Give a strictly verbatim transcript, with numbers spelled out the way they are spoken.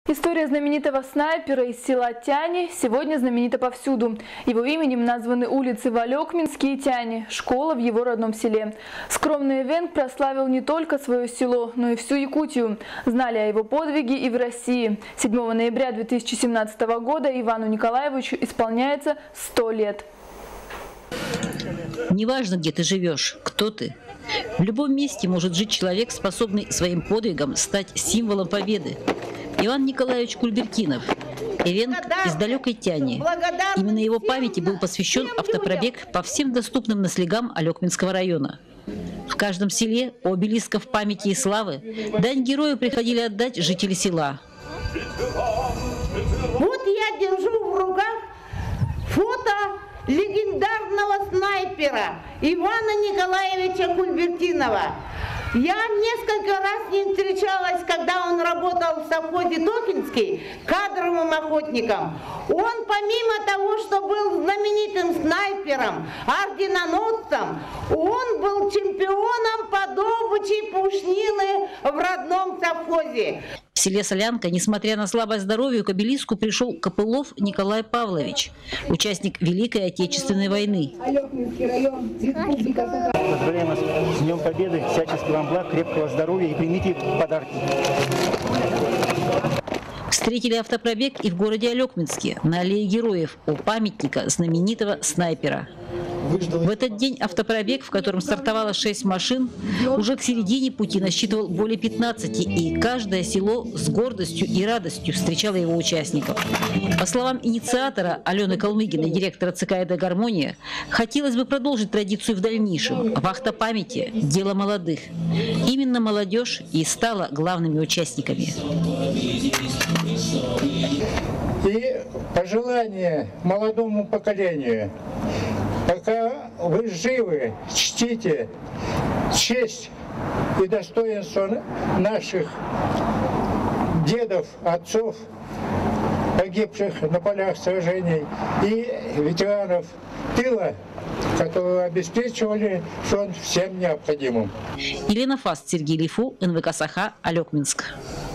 История знаменитого снайпера из села Тяни сегодня знаменита повсюду. Его именем названы улицы в Алекминске и Тяни, школа в его родном селе. Скромный ивент прославил не только свое село, но и всю Якутию. Знали о его подвиге и в России. седьмого ноября две тысячи семнадцатого года Ивану Николаевичу исполняется сто лет. Неважно, где ты живешь, кто ты. В любом месте может жить человек, способный своим подвигом стать символом победы. Иван Николаевич Кульбертинов. Ивент из далекой Тяни. Именно его памяти был посвящен автопробег по всем доступным наслегам Алекминского района. В каждом селе у обелисков памяти и славы дань герою приходили отдать жители села. Вот я держу в руках фото легендарного снайпера Ивана Николаевича Кульбертинова. Я несколько раз с ним встречалась, когда он работал в совхозе Токинский кадровым охотником. Он, помимо того, что был знаменитым снайпером, орденоносцем, он был чемпионом по добыче пушнины в родном совхозе. В селе Солянка, несмотря на слабое здоровье, к обелиску пришел Копылов Николай Павлович, участник Великой Отечественной войны. Поздравляем вас с Днем Победы, всяческих вам благ, крепкого здоровья и примите подарки. Встретили автопробег и в городе Алекминске, на аллее героев, у памятника знаменитого снайпера. В этот день автопробег, в котором стартовало шесть машин, уже к середине пути насчитывал более пятнадцати, и каждое село с гордостью и радостью встречало его участников. По словам инициатора Алены Калмыгиной, директора ЦК «Эдо Гармония», хотелось бы продолжить традицию в дальнейшем. Вахта памяти – дело молодых. Именно молодежь и стала главными участниками. И пожелание молодому поколению: пока вы живы, чтите честь и достоинство наших дедов, отцов, погибших на полях сражений, и ветеранов тыла, которые обеспечивали фронт всем необходимым. Елена Фаст, Сергей Лифу, эн вэ ка Саха, Алекминск.